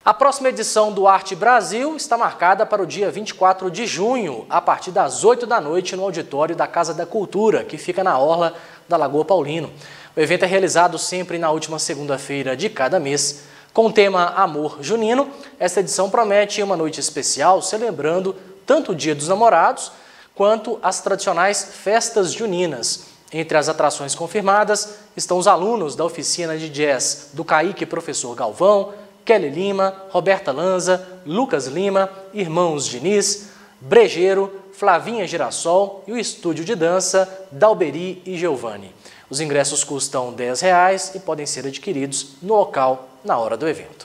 A próxima edição do Arte Brasil está marcada para o dia 24 de junho, a partir das 8 da noite, no auditório da Casa da Cultura, que fica na orla da Lagoa Paulino. O evento é realizado sempre na última segunda-feira de cada mês. Com o tema Amor Junino, esta edição promete uma noite especial, celebrando tanto o Dia dos Namorados, quanto as tradicionais festas juninas. Entre as atrações confirmadas estão os alunos da oficina de jazz do Caíque Professor Galvão, Kelly Lima, Roberta Lanza, Lucas Lima, Irmãos Diniz, Brejeiro, Flavinha Girassol e o estúdio de dança Dalberi e Giovanni. Os ingressos custam R$ 10 e podem ser adquiridos no local na hora do evento.